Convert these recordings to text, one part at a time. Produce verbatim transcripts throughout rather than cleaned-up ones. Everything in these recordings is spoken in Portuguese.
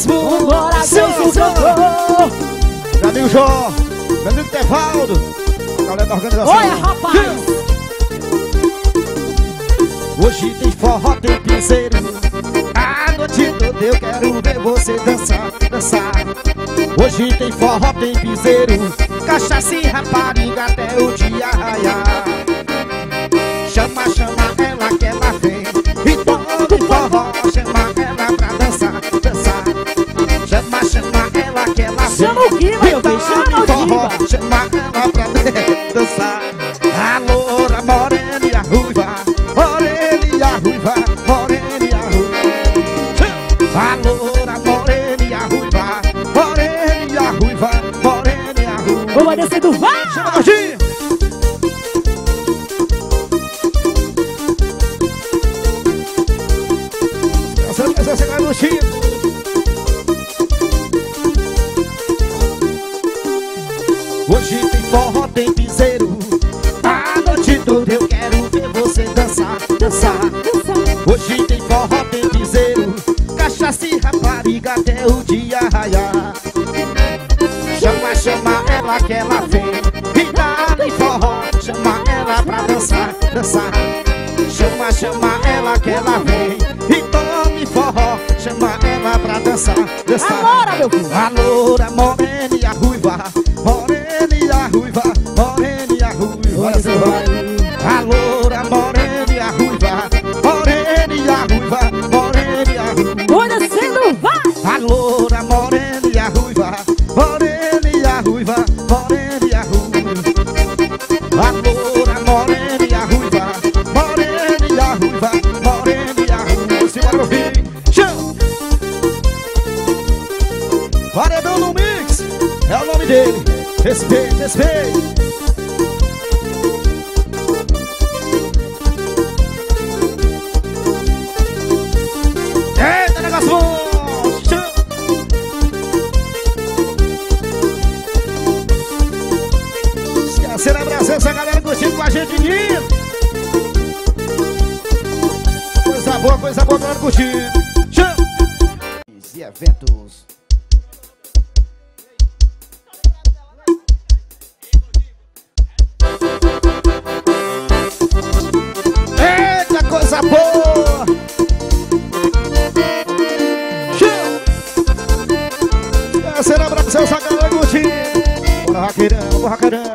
mãos. Vambora, Deus, cantor. Meu amigo Jó, meu amigo Tevaldo, a galera da organização. Olha, rapaz. Hoje tem forró, tem piseiro. A noite toda eu quero ver você dançar, dançar. Hoje tem forró, tem piseiro. Cachaça e rapariga até o dia raiar. Chama, chama ela que ela vem. E todo forró, chama ela pra dançar, dançar. Chama, chama ela que ela vem. Chama o Guima, meu bem, chama o forró, Guima. chama ela pra dançar. A loura, morena e a ruiva. Morena e a ruiva, morena e a ruiva. A loura, morena e a ruiva. Morena e a ruiva, morena e a ruiva. Vamos descer do vai. Chama a Gordinha. Essa, essa vai no Chico. Hoje tem forró, tem piseiro. A noite toda eu quero ver você dançar, dançar. Hoje tem forró, tem piseiro. Cachaça e rapariga até o dia raiar. Chama, chama ela que ela vem. E dá em forró, chama ela pra dançar, dançar. Chama, chama ela que ela vem. E tome forró, chama ela pra dançar, dançar. Agora, meu filho. A loura, morena e a ruiva. Morena e a ruiva, morena e a ruiva. Olha só, vai. A loura, morena e a ruiva. Morena e a ruiva, morena e a ruiva. Vou descendo, vai. A loura, morena e a ruiva. Morena e a ruiva, morena e a ruiva. A loura, morena e a ruiva. Morena e a ruiva, morena e a ruiva. Simbora no fim. Chão. Paredão no mix. É o nome dele. Respeito, respeito. Eita, negócio bom. Chão. Esquecendo essa galera curtindo com a gente lindo. Coisa boa, coisa boa, galera curtindo. Chão. E eventos. Eita, coisa boa. Chão. Esquecendo abraçando essa galera curtindo. Bora, raqueirão, bora, raqueirão.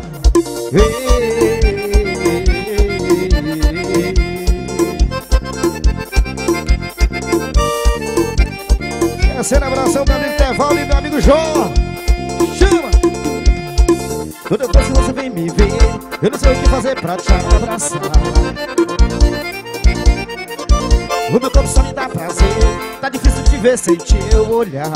Terceira abração, meu amigo Tevaldo e meu amigo Jó. Chama! Toda vez que você vem me ver, eu não sei o que fazer pra te abraçar. O meu corpo só me dá prazer. Tá difícil de ver sem teu olhar.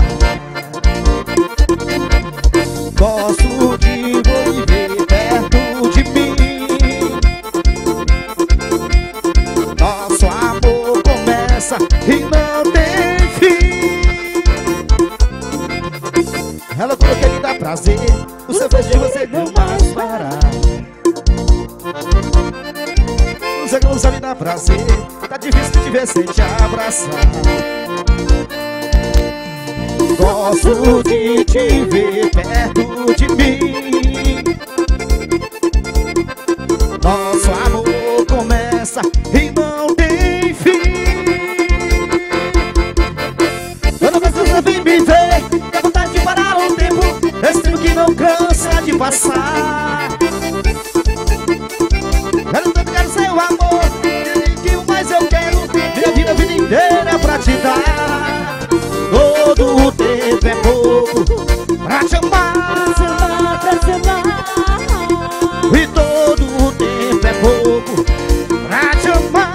Gosto de viver perto de mim. Nosso amor começa e não tem fim. Ela falou que me dá prazer. O seu beijo você não mais parar. O seu não sabe dar prazer. Tá difícil de ver sem te abraçar. Gosto de te ver perto de mim. Nosso amor começa e não tem fim. Toda vez que você vem me ver, dá vontade de parar o tempo. Esse tempo que não cansa de passar. Eu não quero seu amor, e que o mais eu quero, minha vida, a vida inteira é pra te dar. Todo o tempo é pouco pra te amar, Pra te amar, pra te amar. e todo o tempo é pouco pra te amar.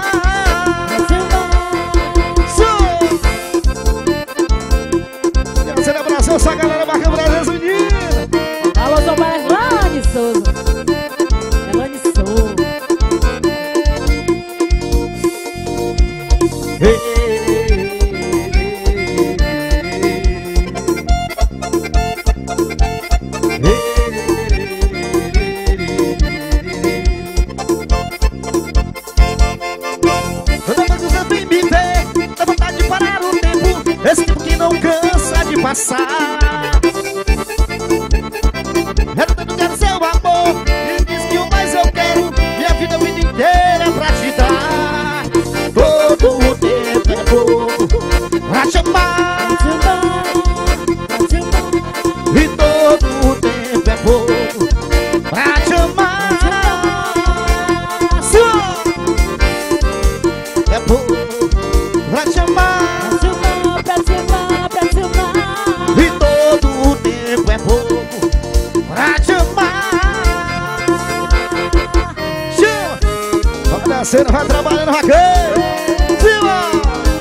Bagaceiro vai trabalhando, vaqueiro. Viva!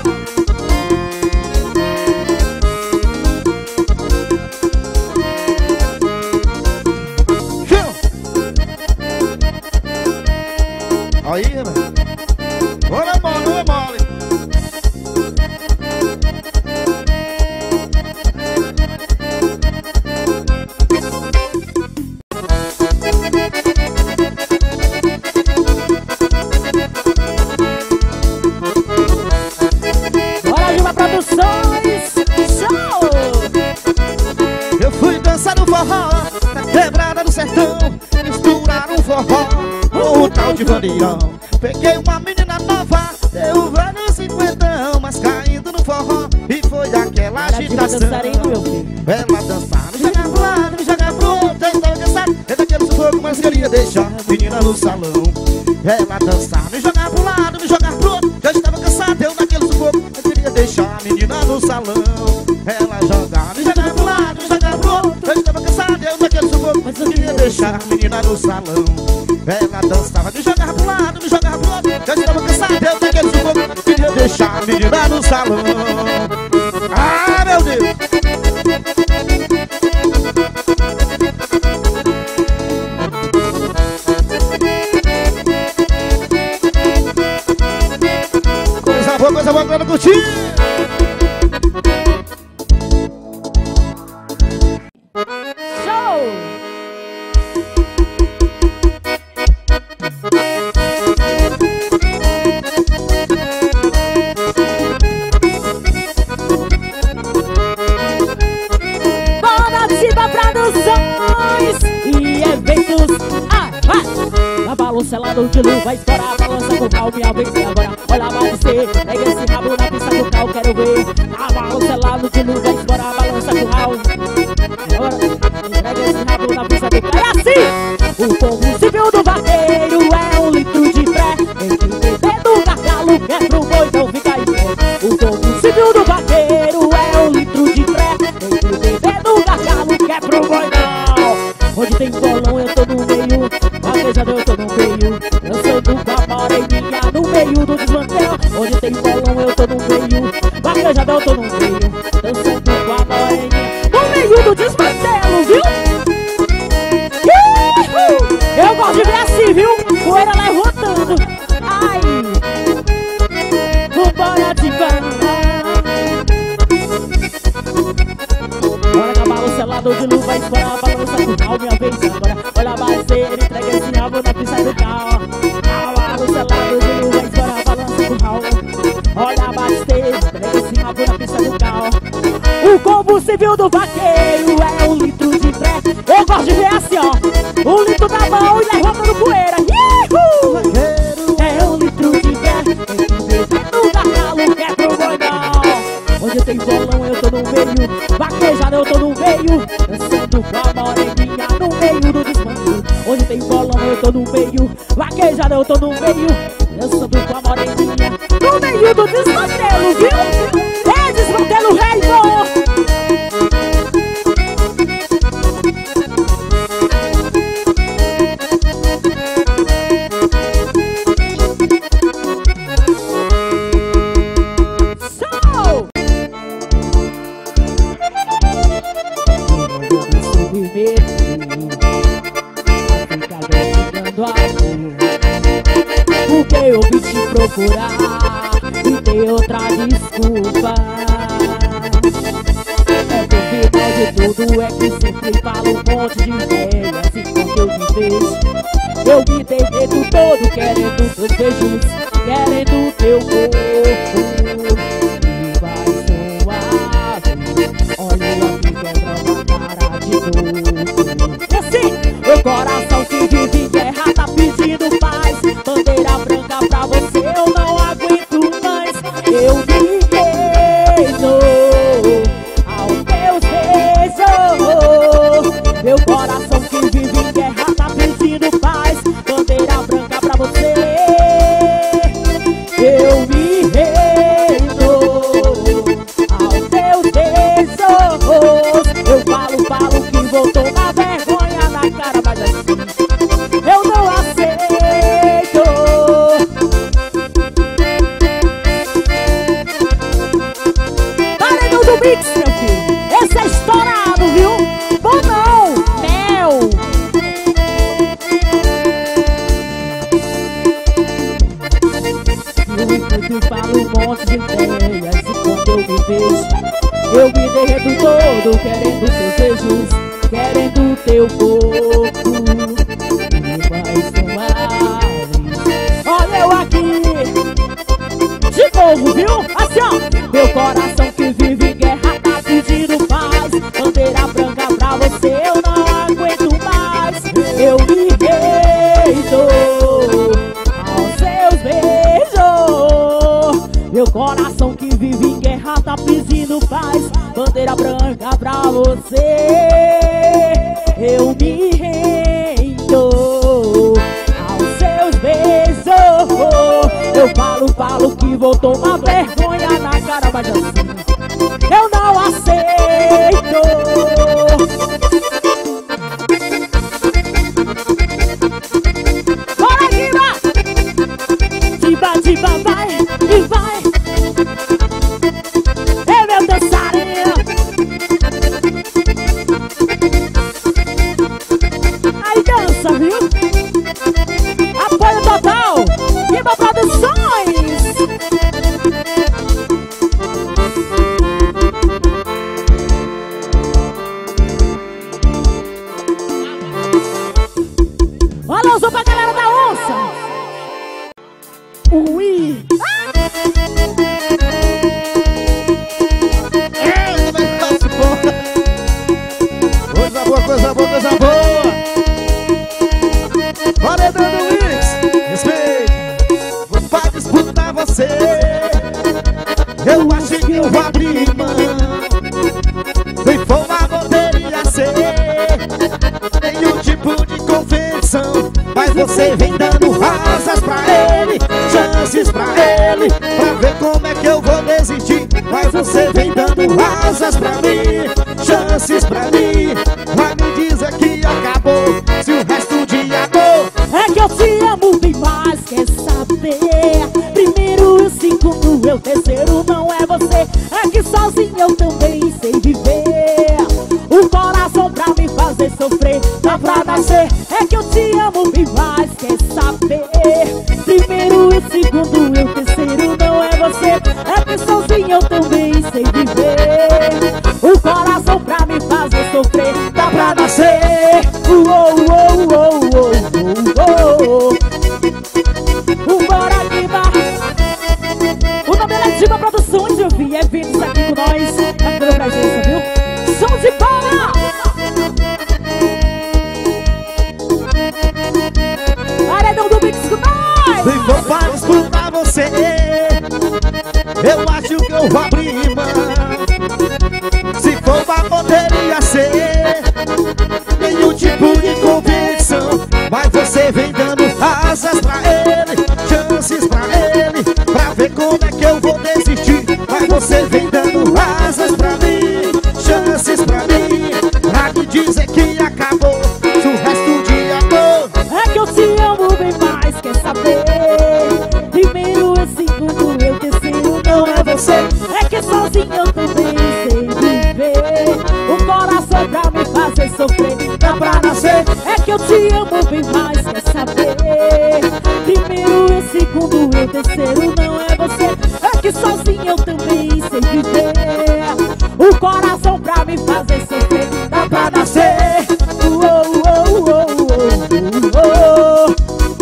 Aí, né? Olha a mole, olha a mole. Bora, Juba Produções! Show! Eu fui dançar no forró, na quebrada do sertão. Misturar um forró com o tal de bandeirão. Peguei uma menina nova, deu velho cinquentão, mas caindo no forró, e foi daquela agitação. Ela dançar, me jogar pro lado, me jogar pro outro. Eu estava cansado, é daquele sufoco, mas queria deixar a menina no salão. Ela dançar, me jogar pro lado, me jogar pro outro. Eu estava cansado, eu naquele sufoco, eu queria deixar a menina no salão. Ela jogar, me jogar pro lado, me jogar pro outro. Eu estava cansado, eu naquele sufoco, mas eu queria deixar a menina no salão. Ela dançava, me jogar pro lado, me jogar pro outro. Eu estava cansado, eu naquele sufoco, queria deixar a menina no salão. Ah, meu Deus! Coisa boa, coisa boa, pra curtir! Show! Bora, Juba Produções e eventos. Ah, vai! Na balancelada de luva, escora a balança com cal, minha vez agora. Olha, vai ser, pega esse rabo na pista do cal, quero ver. Na balancelada de luva, escora a balança com cal. Agora, pega esse rabo na pista do cal. É assim! O combustível do vaqueiro é um litro de fé. Tem que beber do gargalo, é pro boi, não fica aí. O combustível do vaqueiro é um litro de fé. Tem que beber do gargalo, que é pro boi, não. Onde tem bolão eu tô no meio, vaquejada eu tô no meio. Eu sou do Camoreirinha, no meio do desmantel. Onde tem bolão eu tô no meio, vaquejada eu tô no meio. Eu sou do Camoreirinha, no meio do desmantelo, viu? Uhul! Eu gosto de ver assim, viu? Poeira levantando. Ai! Vambora de cantar. Olha na balancelada de luva, escora a balança do cal, minha vez agora. Olha a balanceira, entrega esse rabo na pista do cal. A balancelada de luva, escora a balança do cal. Olha a balanceira, entrega esse rabo na pista do cal. O combustível do vaqueiro é um litro de fé. Eu gosto de ver assim, ó. Um litro da mão e levantando poeira. Uhul! É um litro de fé. Tem que beber do gargalo, que é pro boi não. Onde tem bolão eu tô no meio, vaquejada eu tô no meio. Dançando com a moreninha no meio do desmantelo. Onde tem bolão eu tô no meio, vaquejada eu tô no meio. Dançando com a moreninha no meio do desmantelo, viu? É desmantelo rei bom. Porque eu vim te procurar e tem outra desculpa. É que o final de tudo é que sempre falo um monte de ideia. Assim como eu me vejo, eu me dei dedo todo querendo teus beijos, querendo teu corpo. E vai suave, olha aqui quebra uma cara de novo. E assim, meu coração que vive em guerra tá pedindo paz. Bandeira branca pra você eu não aguento mais. Eu me rendo aos teus beijos. Meu coração que vive em guerra tá pedindo paz. Bandeira branca pra você eu me Eu falo um monte de ideias e quando eu me vejo eu me derreto todo, querendo teus beijos, querendo teu corpo. E mais uma vez, olha eu aqui de novo, viu? Assim ó, meu coração que vive em guerra tá pedindo paz. Bandeira branca pra você eu não aguento mais. Eu me deito aos seus beijos. Meu coração que vive em guerra tá pedindo paz. Bandeira branca pra você eu me rendo aos seus beijos. Eu falo, falo que vou tomar vergonha na cara, mas assim eu não aceito. Bora, Diva! Diva, Diva, vai e vai. É meu dançarino. Aí dança, viu? Apoio total. Diva Produções. Alô, sou pra galera da onça. Ui. Coisa boa, coisa boa, coisa boa. Olha, Dando Wix, respeito. Vou pra disputar você. Eu acho que eu vou abrir mão. Se for uma poderia ser nenhum tipo de convenção, mas você vem dando asas pra ele, chances pra ele, pra ver como é que eu vou desistir. Mas você vem dando asas pra mim, chances pra mim. Vai me dizer que acabou, se o resto de amor é que eu te amo bem mais, quer saber? Primeiro e o segundo, eu terceiro não é você. É que sozinho eu também sei viver. O coração pra me fazer sofrer dá pra nascer. É que eu te amo bem mais, quer saber? Primeiro e o segundo, eu terceiro não é você. É que sozinho eu também sei viver. O coração pra me fazer sofrer dá pra nascer. Uou, uou, uou, uou, uou, uou. Bora, Diva. O nome dela é Diva Produções, eu vi eventos aqui com nós. Aqui pela presença, viu? Show de bola! Paredão do Mix com nós! se for pra disputar você, eu acho que eu vou abrir mão. Se for pra poderia ser nenhum tipo de convicção, mas você vem dando asas pra ele, chances pra ele, pra ver como é que eu vou desistir. Mas você vem dando asas pra mim, chances pra mim, pra me dizer que acabou, se o resto de amor é que eu te amo bem mais, quer saber? Primeiro e segundo, eu terceiro não é você. É que sozinho eu também sei viver. O coração pra me fazer sofrer dá pra nascer. É que eu te amo bem mais, quer saber? Primeiro e segundo, eu terceiro não é você. É que sozinho eu também sei viver. O coração pra me fazer sofrer dá pra nascer. Uou, uou, uou, uou, uou.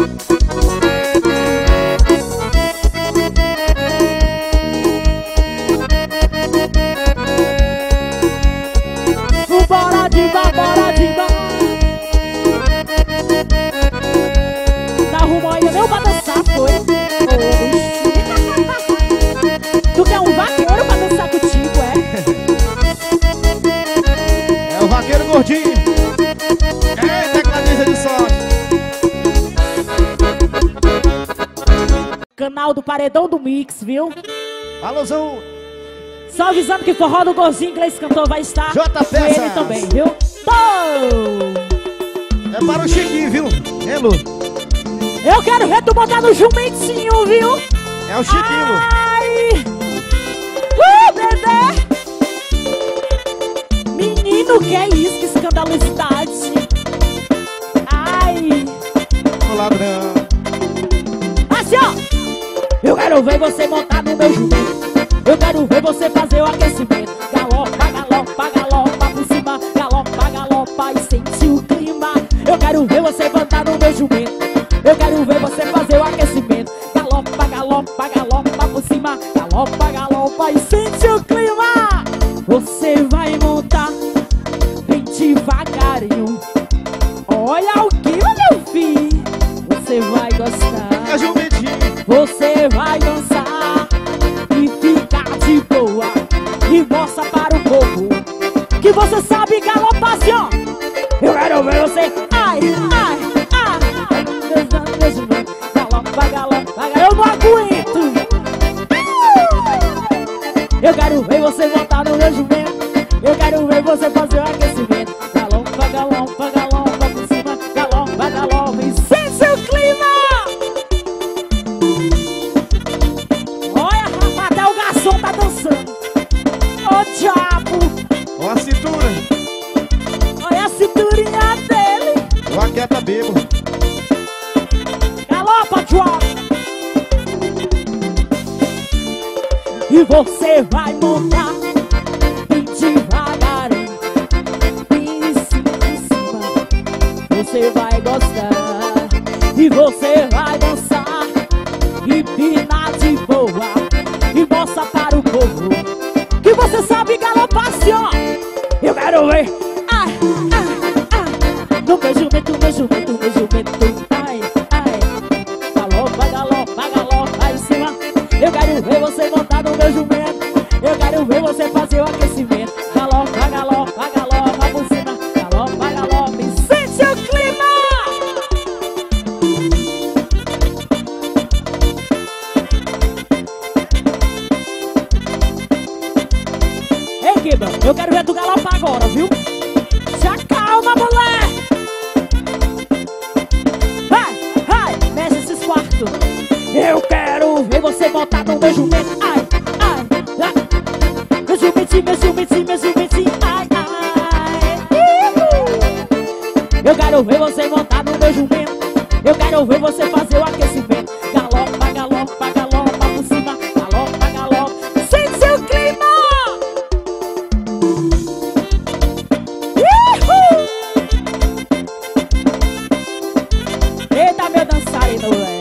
Bora, Diva, bora, Diva. Tá arrumou ainda nem pra dançar, foi? Tu quer um vaqueiro pra dançar contigo, é? é o vaqueiro gordinho. Eita, camisa de sorte. Canal do Paredão do Mix, viu? Alôzão. Só avisando que Forró do Gorzinho Inglês Cantor vai estar J com ele Peças. também, viu? Tô! É para o Chiquinho, viu? É, Lu? Eu quero ver tu botar no jumentinho, viu? É o Chiquinho, Lu. Ai! Uh, bebê! Menino, que é isso? Que escandalosidade! Ai! O ladrão. Assim, ó! Eu quero ver você montar no meu jumento. Eu quero ver você fazer o aquecimento. Galopa, galopa, galopa por cima. Galopa, galopa e sente o clima. Eu quero ver você montar no meu jumento. Eu quero ver você fazer o aquecimento. Galopa, galopa, galopa por cima. Galopa, galopa e sente o clima. Você vai montar bem devagarinho. Olha o clima, meu filho. Você vai gostar. É jumentinho. Você vai dançar e ficar de boa. E mostra para o povo que você sabe galopar assim, ó. Eu quero ver você. Ai, ai, ai. Galopa, galopa, eu não aguento. Eu quero ver você montar no meu jumento. Eu quero ver você fazer o aquecimento. Galopa, galopa, galopa por cima. Galopa, galopa e sente o clima. Olha, rapaz, até o garçom tá dançando. Ô diabo. Ó a cintura. Olha a cinturinha dele. Ó a quieta bebo. Galopa, diabo. E você vai montar bem devagarinho, bem em cima, em cima. Você vai gostar. E você vai dançar e pinar de boa. E mostra para o povo que você sabe galopar assim, ó. Eu quero ver. Ai, ai, ai. No meu jumento, no meu jumento, no meu jumento. Ai, ai. Galopa, galopa, galopa em cima. Eu quero ver você montar no meu jumento. Eu quero ver você fazer o aquecimento. Galopa, galopa, galopa por cima. Galopa, galopa e sente o clima. Ei, Kiba, eu quero ver tu galopar agora, viu? Se acalma, mulher. Vai, vai, mexe esses quartos. Eu quero ver você montar no meu jumento. Ai, ai, ai. Meu jumentinho, meu jumentinho, meu jumentinho. Ai, ai. Eu quero ver você montar no meu jumento. Eu quero ver você fazer o aquecimento. Galopa, galopa, galopa por cima. Galopa, galopa. Sente seu clima. Uhul. Eita, meu dançarino, velho.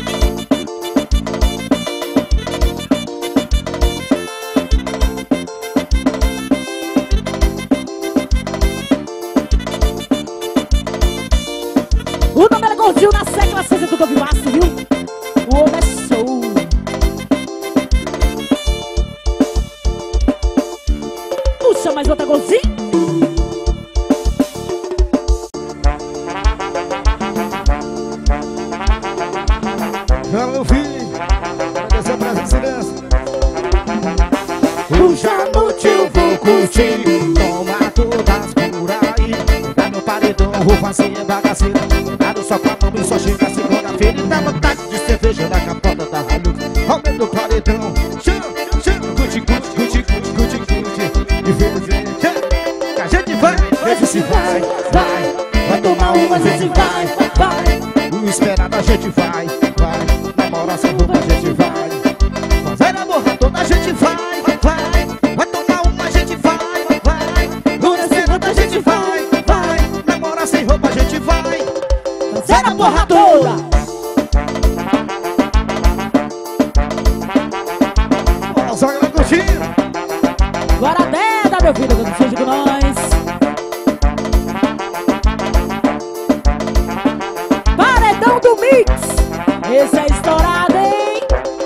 O nome é gordinho na secla, seja do Dovivaço, viu? O homem é show. Puxa mais outra golzinha. Já meu filho, essa é pra silêncio. Hoje à noite eu vou curtir, tomar todas por aí. Pegar meu paredão, vou fazer bagaceira. Nada só com a mão e só chega segunda-feira. E dá vontade de cerveja na capota da rádio. Aumenta o paredão, chama, chama. Curte, curte, curte, curte, curte, curte. Infelizmente, a gente vai, veja se vai, vai. Vai tomar uma, a gente vai, vai. O esperado a gente vai, vai. Namorar sem roupa a gente vai. Fazer amor toda a gente vai, vai. Vai tomar uma, a gente vai, vai. Namorar sem roupa a gente vai, vai. Namorar sem roupa a gente vai. Fazer a porra toda. Bora, só galera curtindo. Bora dentro, meu filho, quando seja com nós. Paredão do Mix. Esse é estourado, hein?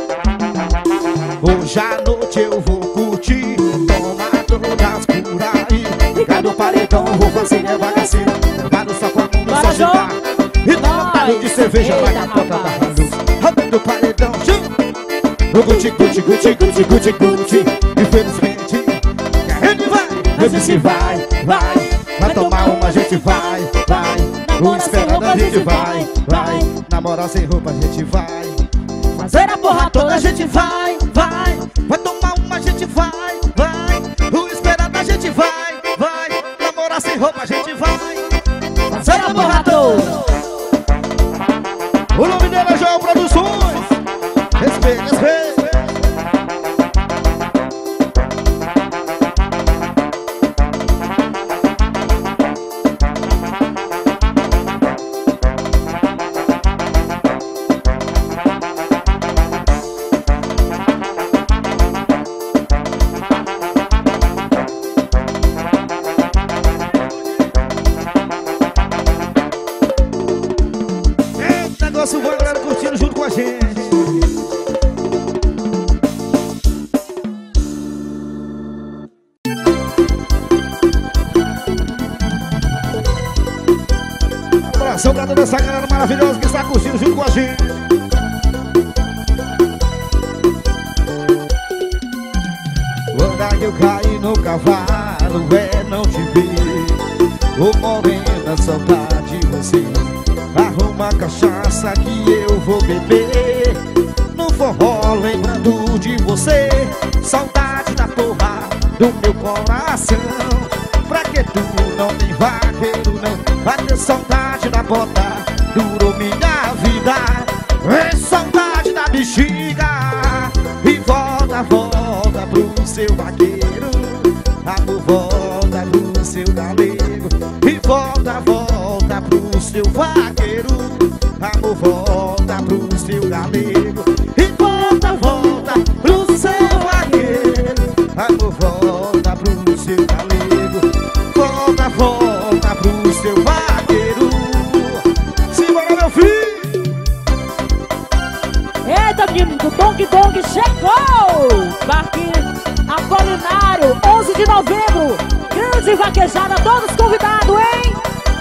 Hoje à noite eu vou curtir, tomar todas por aí. Ligar no paredão, vou fazer minha bagaceira. Levado só com a mão, Bora, só João. chegar. E dá vontade de cerveja Eita, na capota da rapaz. rádio. Abre do paredão, chama. O guti, guti, guti, guti, guti, guti. Infelizmente, a gente vai. Veja se vai, vai. Vai tomar uma, a gente vai, vai. O esperado a gente vai, vai. Namorar sem roupa a gente vai. Fazer a porra toda, A gente vai, vai. Vai tomar uma, a gente vai, vai. O esperado a gente vai, vai. Namorar sem roupa a gente vai. fazer a porra toda. O nome dela é João Produções. Respeita. você, desfez. Negócio bom, galera, curtindo junto com a gente. Um abração pra toda essa galera maravilhosa que está curtindo junto com a gente. Quando eu caí no cavalo, é não te ver, vou morrendo da saudade de você. Arruma a cachaça que eu vou beber no forró, lembrando de você. Saudade da porra do meu coração. Pra que tu não tem vaqueiro, não? Vai ter saudade da bota, durou minha vida. É saudade da bexiga. E volta, volta pro seu vaqueiro. Amor, volta pro seu galego. E volta, volta pro seu vaqueiro. Amor, volta pro seu galego. E volta, volta pro seu vaqueiro. Amor, volta pro seu galego. Volta, volta pro seu vaqueiro. Simbora, meu filho. Eita, menino, do Dong Dong chegou. Parque Apolinário, onze de novembro. Grande vaquejada, todos convidados, hein?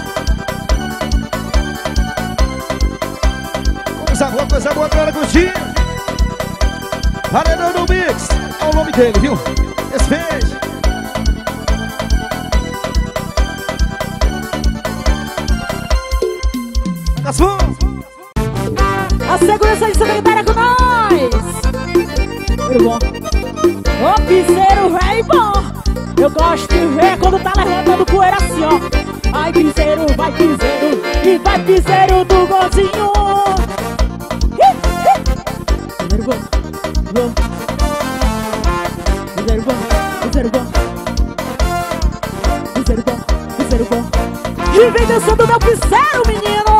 Coisa boa, coisa boa, galera, curtir. Paredão no Mix, é o nome dele, viu? Desfez. Gasfou. A segurança de secretária com nós. Muito bom. Ô piseiro, rei bom. Eu gosto de ver quando tá levantando poeira assim, ó. Ai piseiro, vai piseiro, e vai piseiro do golzinho. Piseiro bom, bom. Piseiro bom, piseiro bom. Piseiro bom, piseiro bom. E vem dançando meu piseiro, menino.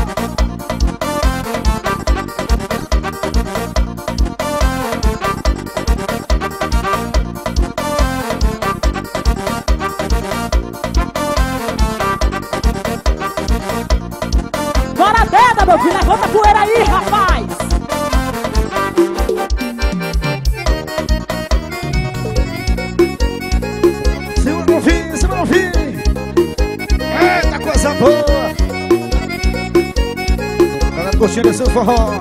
Meu filho, levanta a poeira aí, rapaz! Segura meu filho, segura meu filho! Eita, coisa boa! Galera curtindo esse forró.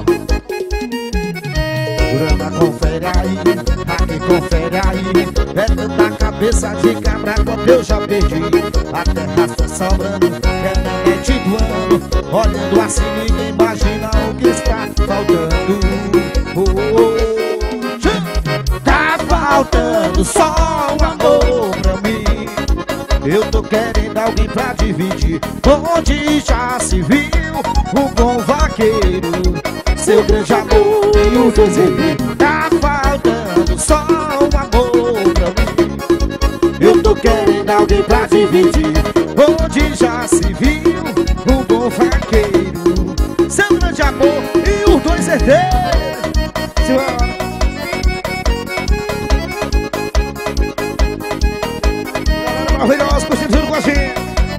Urana, confere aí, aqui confere aí. É tanta cabeça de cabra quanto eu já perdi. A terra está sobrando, é minha do ano. Olhando assim ninguém imagina o que está faltando. Oh, oh, oh. Tá faltando só um amor pra mim. Eu tô querendo alguém pra dividir. Onde já se viu um bom vaqueiro, seu grande amor e o desejo. Tá faltando só um amor pra mim. Eu tô querendo alguém pra dividir. Onde já se viu um bom vaqueiro, seu grande amor e os dois herdeiros. Maravilhoso, curtindo junto com a gente.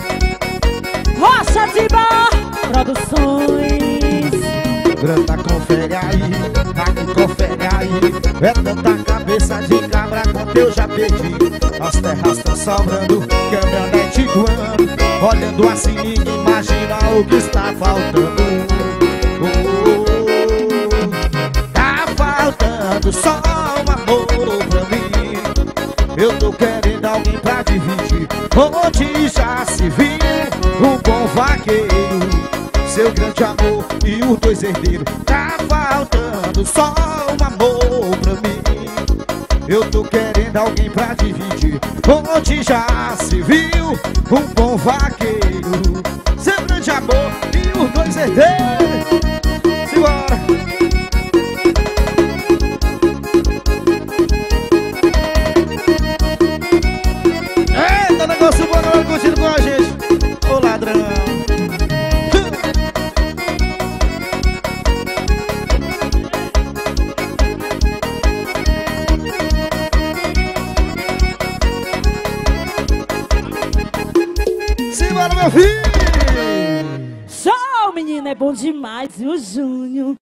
Rocha de Bar Produções. Granta, confere aí, aqui confere aí. É tanta cabeça de cabra quanto eu já perdi. As terras estão sobrando, caminhonete do ano. Olhando assim ninguém imagina o que está faltando. Oh, oh, oh. Tá faltando só um amor pra mim. Eu tô querendo alguém pra dividir. Onde já se viu um bom vaqueiro, seu grande amor e os dois herdeiros. Tá faltando só um amor pra mim. Eu tô querendo alguém pra dividir. Onde já se viu um bom vaqueiro, seu grande amor e os dois herdeiros. Simbora! Simbora curtindo com a gente, ô ladrão. Simbora, meu filho. Show, menino, é bom demais, o Júnior.